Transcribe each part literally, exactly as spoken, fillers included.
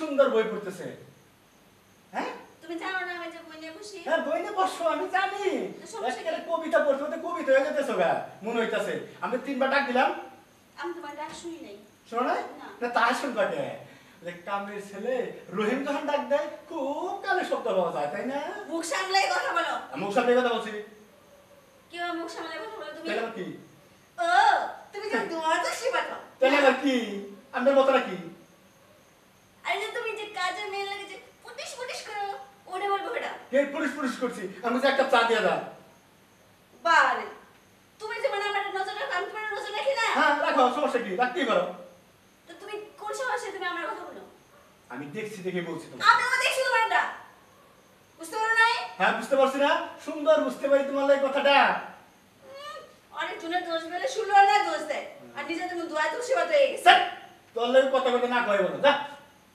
সুন্দর বই পড়তেছে। হ্যাঁ তুমি জানো না আমি যে বই নিয়ে বসি? হ্যাঁ বই নিয়ে বসো, আমি জানি। একটা কবিতা পড়তে পড়তে কবিতা হয়ে যেতেছো গা, মনে হইতাছে। আমি তিনবার ডাক দিলাম, আমি তোমার ডাক শুনি নাই। শোনো না? না তা শুনবা কে? কামের ছেলে রহিম যখন ডাক দেয় খুব কানে শব্দ পাওয়া যায়, তাই না? মুখ সামলাই কথা বলো। মুখ সামলাই কথা বলছি। কি মুখ সামলাই কথা বলো তুমি? তাহলে কি? ও তুমি যে দুয়ার তো শিবাটো। তাহলে কি? আমার মতটা কি? আরে যে তুমি যে কাজে মেল লাগে যে পুটিশ পুটিশ করো, ওরে বলবো এটা। কে পুলিশ পুলিশ করছি? আমি যে একটা চা দিয়ে দাও। বারে তুমি যে মানে আমার নজর রাখো, আমি তোমার নজর রাখি না? হ্যাঁ রাখো, সমস্যা কি? রাখতেই পারো। তো তুমি কোন সমস্যা তুমি আমার কথা বলো? আমি দেখছি দেখে বলছি তোমাকে। আমিও দেখছি তোমারটা। বুঝতে পারো নাই? হ্যাঁ বুঝতে পারছি না? সুন্দর বুঝতে পারি তোমার এই কথাটা। অনেক জনের দোষ বলে শুনলো না দোষ দেয়। আর নিজে তুমি দুয়া দোষ শিবাটো হয়ে গেছে। তোর লাগে কথা কথা না কয় বলো, যা।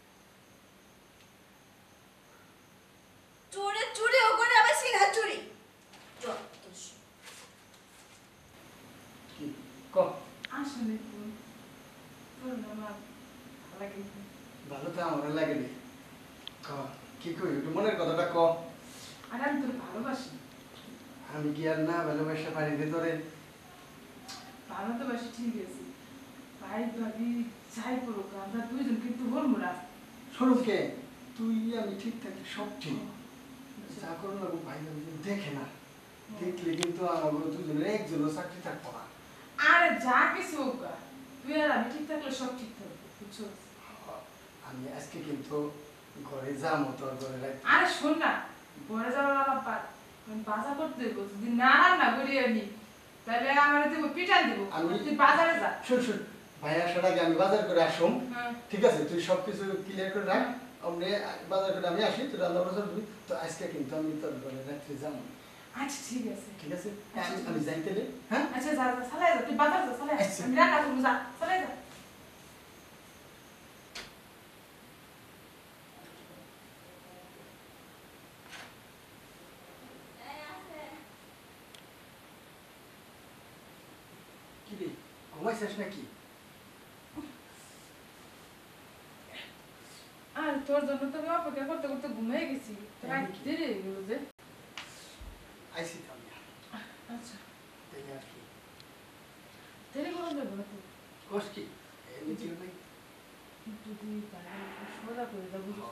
চোরে চুরি ও করে আবার সিনা চুরি। চল দোষ। কি? ক। আসলে তোর আমার লাগে। ভালো তো আমার লাগে রে। ক কি কই একটু মনের কথাটা ক। আর আমি তোর ভালোবাসি। আমি কি আর না ভালোবাসা পারি রে তোরে? ভালো তো বাসি ঠিক আছে। ভাই ভাবি যাই করুক আমরা দুইজন কিন্তু বলবো না। স্বরূপকে তুই আমি ঠিক থাকি সব ঠিক। যা করো না ভাই ভাবি দেখে না, দেখলে কিন্তু আমার দুজনের একজনও চাকরি থাকবো না। আরে যা কিছু হোক তুই আর আমি ঠিক থাকলে সব ঠিক থাকবে, বুঝছো? আমি আজকে কিন্তু ঘরে যাবো তোর ঘরে রাখতে। আরে শোন না, ঘরে যাওয়ার আলাপ বাদ, আমি বাজার করতে দেবো। যদি না রান্না করি আমি তাহলে আমার দেবো পিটান দেবো। তুই বাজারে যা। শোন শোন ভাই আসার আগে আমি বাজার করে আসুম। হ্যাঁ ঠিক আছে তুই সবকিছু ক্লিয়ার করে রাখ। আমি বাজার করে আমি আসি, তুই রান্না বাজার করবি। তো আজকে কিন্তু আমি তোর ঘরে রাত্রে যাবো। আচ্ছা ঠিক আছে ঠিক আছে আমি যাইতে রে। হ্যাঁ আচ্ছা যা যা চালাই যা, তুই বাজার যা চালাই। আমি রান্না করবো, যা চালাই যা। কি রে ঘুমাইছিস নাকি? আর তোর জন্য তো আমি অপেক্ষা করতে করতে ঘুমিয়ে গেছি। রাত দেরি হয়ে গেল যে। আইসি তো আমি। আচ্ছা তাইলে আর কি দেরি করে যাবো না তুই? কষ্ট কি এমনি ছিল নাই? যদি সোজা করে যাবো না।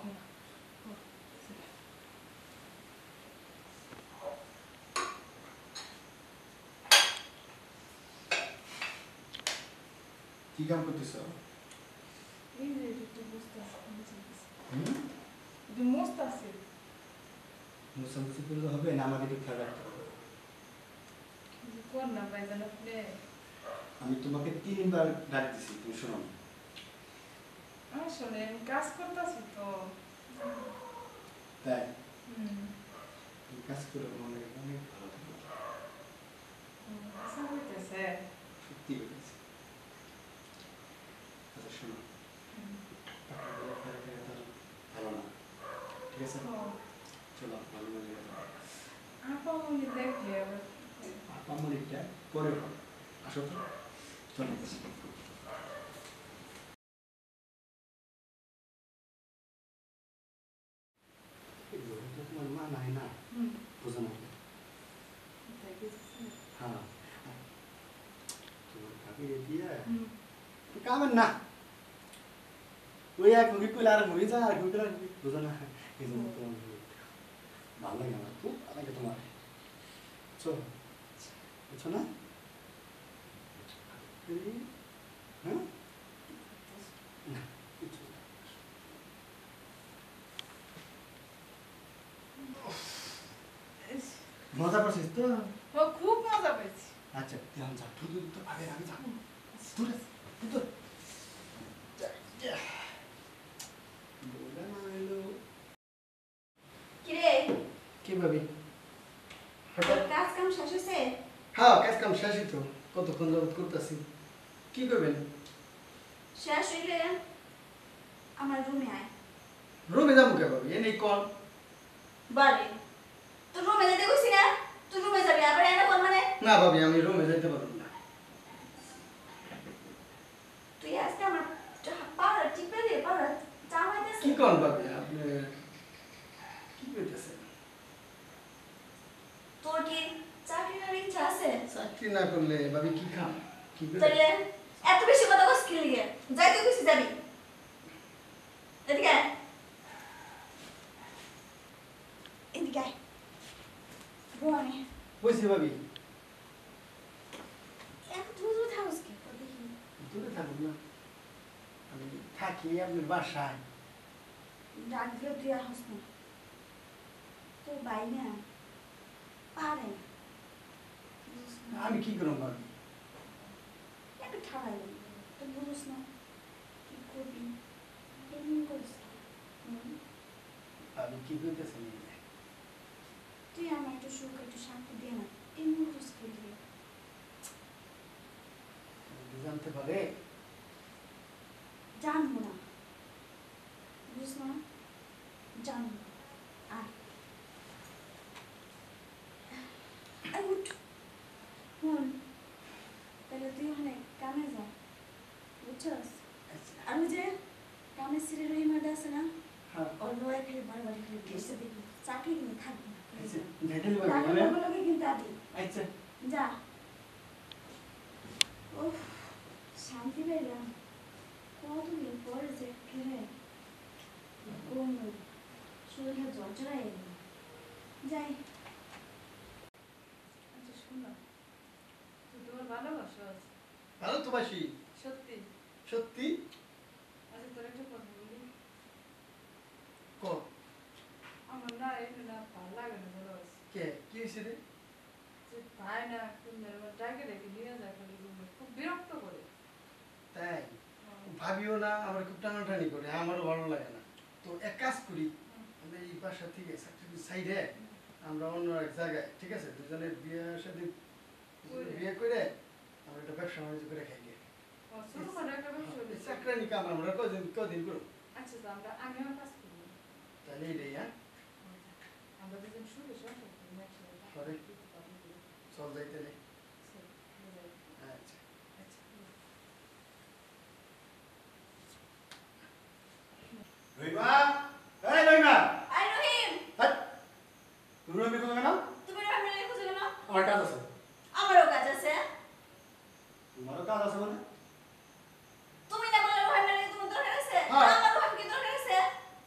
কি কাম করতেছো? এই যে একটু বুঝতে আসছে। হুম? একটু মস্ত আছে। মুসামুসি করলে হবে না, আমাকে একটু খেয়াল রাখতে হবে। কর না ভাই জান আপনি। আমি তোমাকে তিনবার ডাক দিছি, তুমি শোনো। আসলে আমি কাজ করতেছি তো। তাই হুম তুমি কাজ করে মনে অনেক ভালো থাকবে। আশা হইতেছে। সত্যি বলেছি। আচ্ছা শোনো, টাকাগুলো ফেলে ফেলে তো ভালো না, ঠিক আছে? চলো ভালো মনে আপা উনি দেখলে আবার আপা মনিরটা পরে হবে। আসো তো, চলো। তোমার মা নাই না, বোঝো না? হ্যাঁ তোমার ভাবি দিয়ে কামেন না, ওই এক মুভি করলে আর মুভি যা আর মুভি করে বোঝো না? এই জন্য তোমার ভালো লাগে আমার, খুব ভালো লাগে তোমার। চলো বুঝছো না? হ্যাঁ মজা পাচ্ছিস তো? ও খুব মজা পেয়েছি। আচ্ছা এখন যা, তুই তো আগে আগে যা, দূরে দূর কিরে কি ভাবি? কাজ কাম শেষ হয়েছে? হ্যাঁ কাজ কাম শেষই তো, কতক্ষণ যাবত করতেছি। কি করবেন? শেষ হইলে আমার রুমে আয়। রুমে যাবো কে ভাবি? এ নেই কল। বারে তুই রুমে যেতে কইছি না? তুই রুমে যাবি আবার এনে কোন মানে? না ভাবি আমি রুমে যেতে পারবো না। তুই আজকে আমার পাড়া টিপে দিয়ে পাড়া চামাইতেছ কি করেন ভাবি আপনি কি করতেছেন? তোর কি চাকরি করার ইচ্ছা আছে? চাকরি না করলে ভাবি কি খাম কি করে? তাহলে এত বেশি কথা বলছিস কি লিগে? যাইতে খুশি যাবি। এদিকে আয়। এদিকে আয়। বউ আমি। বলছি ভাবি এত দূর থাকস কি? দেখি। দূরে থাকুন না, আমি থাকি আপনার বাসায়। ডাক দিলে তুই আর হাস না। তোর ভাই না পারে না। আমি কি করব ভাবি? একটু ঠাড়াই তুই বুঝিস না কি করবি এমনি করিস না। হুম? ভাবি কি করতেছেন? তুই আমার একটু সুখ একটু শান্তি দে না এমনি করিস কি দিয়ে জানতে পারে? জানবো না বুঝিস না জানবো আর আই উঠ হুন তাহলে তুই ওখানে কামে যা বুঝছস আর ওই যে কামের সিরে রহিমাটা আছে না হ্যাঁ ওর লড়াই খালি বারবার খালি দেশে দেখবি চাকরি কিন্তু থাকবে না আচ্ছা ভেটেল ভাবি টাকা বলেন। লগে লগে কিন্তু আবি আচ্ছা যা উফ শান্তি পেলাম কতদিন পরে যে খেলে কোন শরীরে জ্বর চড়াই এলো যাই আচ্ছা শোনো, তুই তোমার ভালোবাসো আছে ভালো তো বাসি সত্যি। সত্যি। আচ্ছা তোর একটা কথা বলি, ক আমার না এমনি না ভালো লাগে না ভালোবাসি। কে কি হয়েছে রে? যে পায় না কিন্তু আমার ডাকে ডাকে নিয়ে যায় খালি রুমে, খুব বিরক্ত করে। তাই ভাবিও না, আমার খুব টানাটানি করে, আমারও ভালো লাগে না। তো এক কাজ করি, আমরা এই বাসা থেকে চাকরি সাইডে আমরা অন্য এক জায়গায়, ঠিক আছে, দুজনের বিয়ে সাথে বিয়ে করে আমরা একটা ব্যবসা বাণিজ্য করে খাই গিয়ে। শুরু করে একটা ব্যবসা হলো। চাকরানি কাম আমরা কদিন কদিন করো, আচ্ছা তো আমরা আমিও কাজ করি, তাহলে এইটাই। হ্যাঁ আমরা দুজন শুরু সংসার করি একসাথে। করে। চল যাইতে নেই। আচ্ছা আচ্ছা আচ্ছা রহিমা এই রহিমা আই রহিম হাট তুমি রহিমা কোথায় না তুমি রহিম রে খুঁজে না আমার কাজ আছে। আমারও কাজ আছে তোমারও কাজ আছে মানে? তুমি না বলে রহিম রে তোমার দরকার আছে হ্যাঁ। আমার রহিম কি দরকার আছে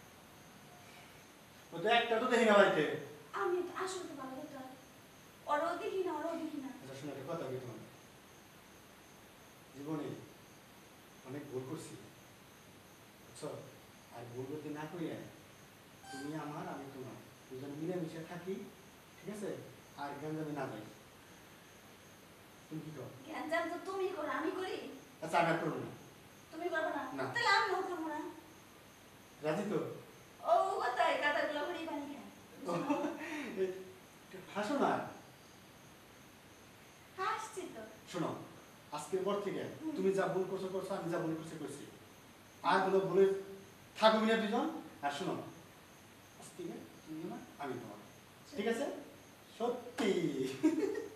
ও তো একটা তো দেখি না বাড়িতে। আমি তো আসলে তো ভালো কথা ওরও দেখি না ওরও দেখি না আচ্ছা শুনে একটা কথা বলি তোমার, জীবনে অনেক ভুল করছি বুঝছো, আর ভুল করতে না করিয়া তুমি আমার আমি তোমার দুজন মিলেমিশে থাকি, ঠিক আছে, আর গঞ্জামে না যাই। তুমি কি করো? গ্যাঞ্জাম তো তুমি করো আমি করি আচ্ছা আমি আর করবো না। তুমি করবে না না। তাহলে আমিও করবো না রাজি তো? ও কথাই কাতারগুলো হরি পানি খায় হাসো না। হাসছি তো শোনো, আজকের পর থেকে তুমি যা ভুল করছো করছো, আমি যা ভুল করছি করছি, আর কোনো ভুলে থাকবি না দুজন। আর শোনো, আজ থেকে তুমি আমার আমি তোমার, ঠিক আছে? সত্যি